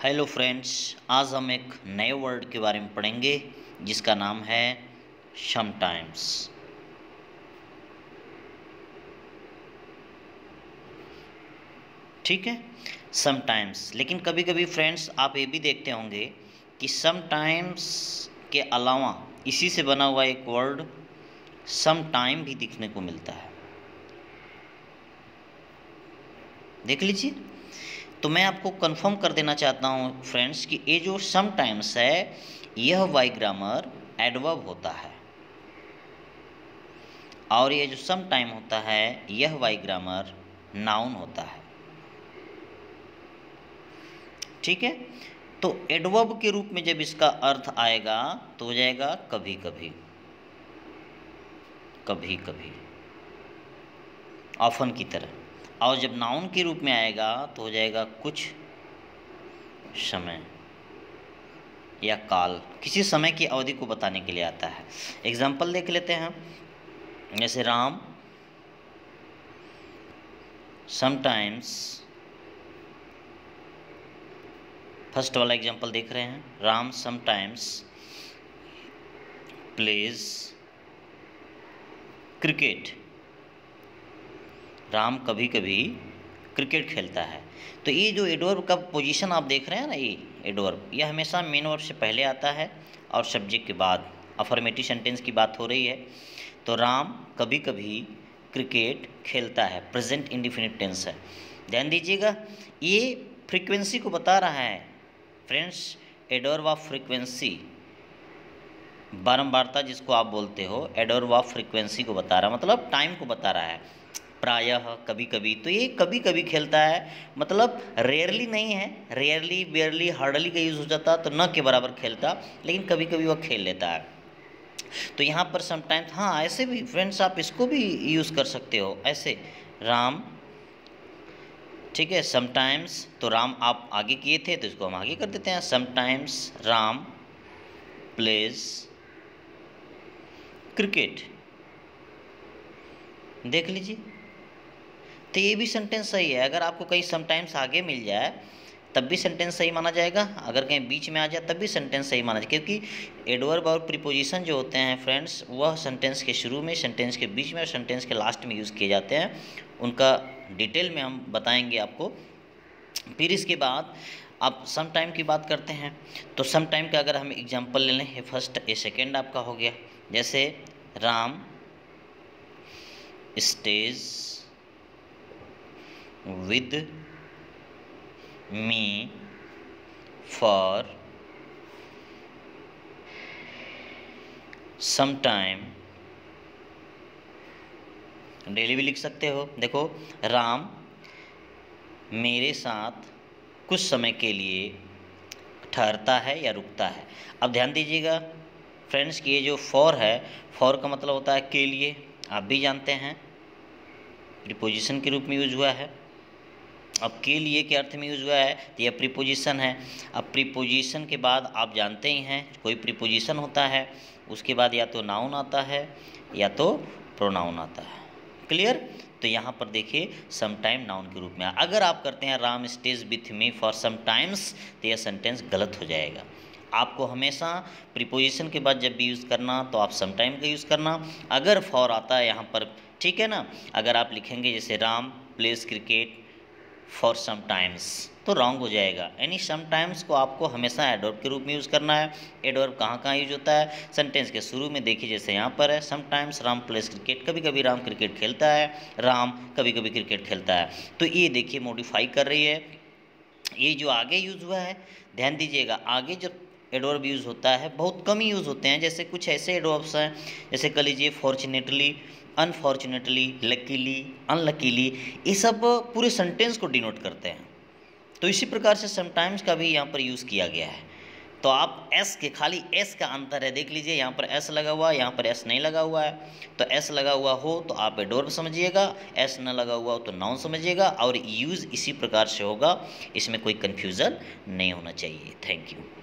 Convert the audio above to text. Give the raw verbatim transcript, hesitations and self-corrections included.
Hello friends, आज हम एक नए वर्ड के बारे में पढ़ेंगे जिसका नाम है समटाइम्स। ठीक है, समटाइम्स। लेकिन कभी कभी फ्रेंड्स आप ये भी देखते होंगे कि समटाइम्स के अलावा इसी से बना हुआ एक वर्ड समटाइम भी दिखने को मिलता है। देख लीजिए। तो मैं आपको कंफर्म कर देना चाहता हूँ फ्रेंड्स कि ये जो समटाइम्स है यह वाई ग्रामर एडवर्ब होता है और ये जो सम टाइम होता है यह वाई ग्रामर नाउन होता है। ठीक है, तो एडवर्ब के रूप में जब इसका अर्थ आएगा तो हो जाएगा कभी कभी, कभी कभी, ऑफन की तरह। और जब नाउन के रूप में आएगा तो हो जाएगा कुछ समय या काल, किसी समय की अवधि को बताने के लिए आता है। एग्जाम्पल देख लेते हैं, जैसे राम समटाइम्स, फर्स्ट वाला एग्जाम्पल देख रहे हैं, Ram sometimes plays cricket. Ram कभी कभी क्रिकेट खेलता है। तो ये जो एडवर्ब का पोजीशन आप देख रहे हैं ना, ये एडवर्ब यह हमेशा मेन वर्ब से पहले आता है और सब्जेक्ट के बाद। अफर्मेटिव सेंटेंस की बात हो रही है, तो राम कभी कभी क्रिकेट खेलता है, प्रेजेंट इंडेफिनिट टेंस है। ध्यान दीजिएगा, ये फ्रीक्वेंसी को बता रहा है फ्रेंड्स। एडवर्ब ऑफ फ्रीक्वेंसी, बारंबारता जिसको आप बोलते हो, एडवर्ब ऑफ फ्रीक्वेंसी को बता रहा है, मतलब टाइम को बता रहा है। प्रायः, कभी कभी, तो ये कभी कभी खेलता है, मतलब रेयरली नहीं है। रेयरली, बेयरली, हार्डली का यूज़ हो जाता तो न के बराबर खेलता, लेकिन कभी कभी वह खेल लेता है। तो यहाँ पर समटाइम्स, हाँ ऐसे भी फ्रेंड्स आप इसको भी यूज़ कर सकते हो ऐसे, राम, ठीक है, समटाइम्स। तो राम आप आगे किए थे तो इसको हम आगे कर देते हैं, समटाइम्स राम प्लेज क्रिकेट। देख लीजिए, तो ये भी सेंटेंस सही है। अगर आपको कहीं समटाइम्स आगे मिल जाए तब भी सेंटेंस सही माना जाएगा, अगर कहीं बीच में आ जाए तब भी सेंटेंस सही माना जाएगा, क्योंकि एडवर्ब और प्रीपोजिशन जो होते हैं फ्रेंड्स वह सेंटेंस के शुरू में, सेंटेंस के बीच में और सेंटेंस के लास्ट में यूज़ किए जाते हैं। उनका डिटेल में हम बताएंगे आपको। फिर इसके बाद आप सम टाइम की बात करते हैं, तो सम टाइम का अगर हम एग्जाम्पल ले लें, ये फर्स्ट ये सेकेंड आपका हो गया। जैसे Ram stays with me for some time, daily भी लिख सकते हो। देखो, राम मेरे साथ कुछ समय के लिए ठहरता है या रुकता है। अब ध्यान दीजिएगा फ्रेंड्स कि ये जो फॉर है, फॉर का मतलब होता है के लिए, आप भी जानते हैं, प्रीपोजिशन के रूप में यूज हुआ है। अब के लिए के अर्थ में यूज हुआ है तो यह प्रीपोजिशन है। अब प्रीपोजिशन के बाद आप जानते ही हैं, कोई प्रीपोजिशन होता है उसके बाद या तो नाउन आता है या तो प्रोनाउन आता है। क्लियर? तो यहाँ पर देखिए समटाइम नाउन के रूप में। अगर आप करते हैं Ram stays with me for some times, तो यह सेंटेंस गलत हो जाएगा। आपको हमेशा प्रीपोजिशन के बाद जब भी यूज़ करना तो आप सम टाइम का यूज़ करना। अगर फॉर आता है यहाँ पर, ठीक है ना, अगर आप लिखेंगे जैसे Ram plays cricket for some times तो रॉन्ग हो जाएगा। यानी सम टाइम्स को आपको हमेशा एडवर्ब के रूप में यूज़ करना है। एडवर्ब कहाँ कहाँ यूज होता है? सेंटेंस के शुरू में। देखिए जैसे यहाँ पर है, some times Ram plays cricket, कभी कभी राम क्रिकेट खेलता है, राम कभी कभी क्रिकेट खेलता है। तो ये देखिए मॉडिफाई कर रही है। ये जो आगे यूज़ हुआ है, ध्यान दीजिएगा, आगे जब एडवर्ब यूज़ होता है बहुत कम ही यूज़ होते हैं। जैसे कुछ ऐसे एडवर्ब्स हैं, जैसे कह लीजिए फॉर्चुनेटली, अनफॉर्चुनेटली, लकीली, अनलकीली, ये सब पूरे सेंटेंस को डिनोट करते हैं। तो इसी प्रकार से समटाइम्स का भी यहाँ पर यूज़ किया गया है। तो आप एस के, खाली एस का अंतर है, देख लीजिए यहाँ पर एस लगा हुआ है, यहाँ पर एस नहीं लगा हुआ है। तो एस लगा हुआ हो तो आप एडवर्ब समझिएगा, एस न लगा हुआ हो तो नाउन समझिएगा, और यूज़ इसी प्रकार से होगा। इसमें कोई कन्फ्यूज़न नहीं होना चाहिए। Thank you.